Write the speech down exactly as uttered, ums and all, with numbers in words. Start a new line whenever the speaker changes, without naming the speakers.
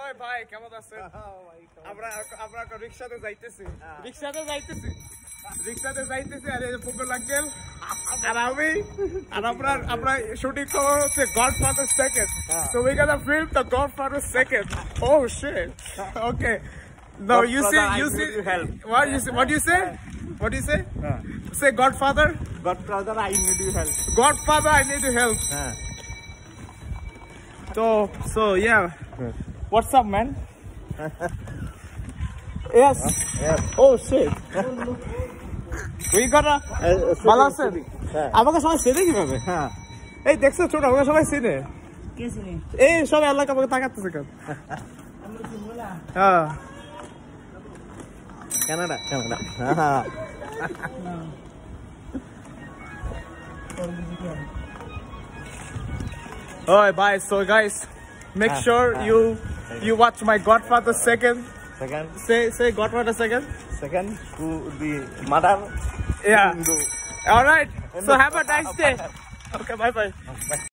ওই ভাই কেমন আছেন? আমরা আমরা রিকশাতে যাইতেছি রিকশাতে যাইতেছি রিকশাতে যাইতেছি আর এই ফুটবল আঙ্কেল আর আমি আর আমরা আমরা শুটিং করব হচ্ছে Godfather second so we gonna film the Godfather second oh shit okay no you see you see what you say what do you say what do you say say Godfather
Godfather I need your help
Godfather I need your help so so yeah what's up man yes
yes
oh shit we gotta ভালো আছেন আমাকে সবাই চেনে কিভাবে
হ্যাঁ
এই দেখছো ছোট আমাকে সবাই চেনে
কে চিনি
এই সব এলাকা আমাকে তাকাতেছে কেন
আমরা চিনবো না
হ্যাঁ
কানাডা কানাডা হ্যাঁ
Alright, bye. So guys, make
ah,
sure
ah,
you you watch my Godfather second.
second
Say say Godfather second.
second who would be mother
Yeah.
Hindu.
All right. So have a nice day. Okay. Bye bye.
Bye.